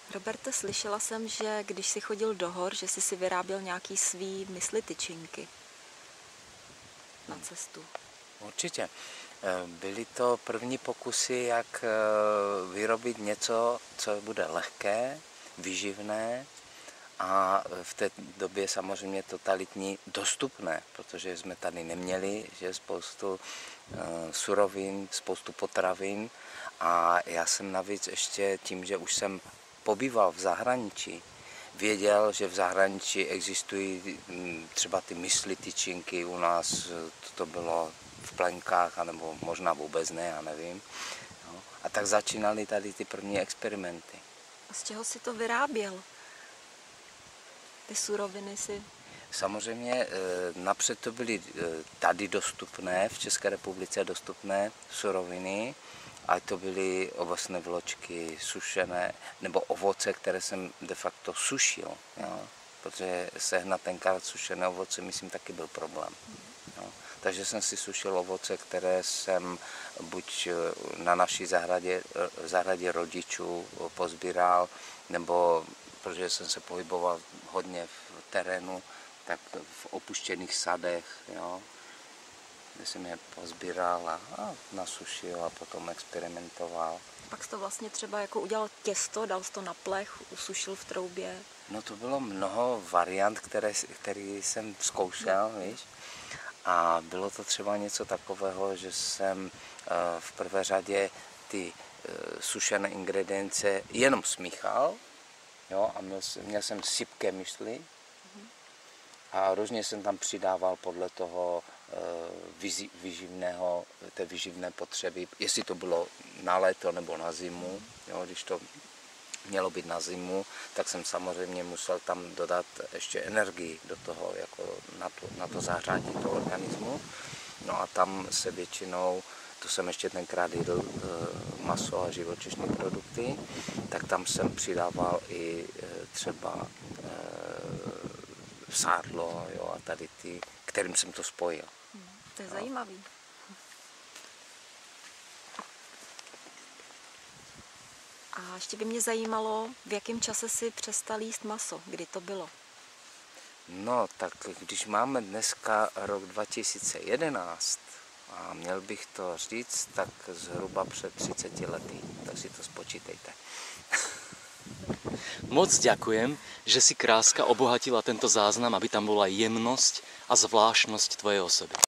Roberte, slyšela jsem, že když jsi chodil do hor, že jsi si vyráběl nějaký svý mysli tyčinky na cestu. Určitě. Byly to první pokusy, jak vyrobit něco, co bude lehké, výživné a v té době samozřejmě totalitní dostupné, protože jsme tady neměli že spoustu surovin, spoustu potravin a já jsem navíc ještě tím, že už jsem pobýval v zahraničí, věděl, že v zahraničí existují třeba ty mysli tyčinky, u nás to bylo v plenkách, anebo možná vůbec ne, já nevím. No. A tak začínaly tady ty první experimenty. A z čeho si to vyráběl? Ty suroviny si... Samozřejmě napřed to byly tady dostupné, v České republice dostupné suroviny, a to byly ovocné vločky, sušené, nebo ovoce, které jsem de facto sušil, jo? Protože sehnat tenkrát sušené ovoce, myslím, taky byl problém. Jo? Takže jsem si sušil ovoce, které jsem buď na naší zahradě rodičů pozbíral, nebo protože jsem se pohyboval hodně v terénu, tak v opuštěných sadech, jo, kde jsem je pozbíral a nasušil a potom experimentoval. Pak jsi to vlastně třeba jako udělal těsto, dal jsi to na plech, usušil v troubě. No to bylo mnoho variant, které jsem zkoušel, víš. A bylo to třeba něco takového, že jsem v prvé řadě ty sušené ingredience jenom smíchal, jo, a měl jsem sypké mysli a různě jsem tam přidával podle toho té výživné potřeby, jestli to bylo na léto nebo na zimu, jo, když to mělo být na zimu, tak jsem samozřejmě musel tam dodat ještě energii do toho, jako na to zahřátí toho organismu. No a tam se většinou, to jsem ještě tenkrát jedl maso a živočišné produkty, tak tam jsem přidával i třeba sádlo, jo, a tady ty, kterým jsem to spojil. To je zajímavý. A ještě by mě zajímalo, v jakém čase si přestal jíst maso, kdy to bylo? No, tak když máme dneska rok 2011 a měl bych to říct, tak zhruba před 30 lety, tak si to spočítejte. Moc ďakujem, že si Kráska obohatila tento záznam, aby tam bola jemnosť a zvláštnosť tvojej osoby.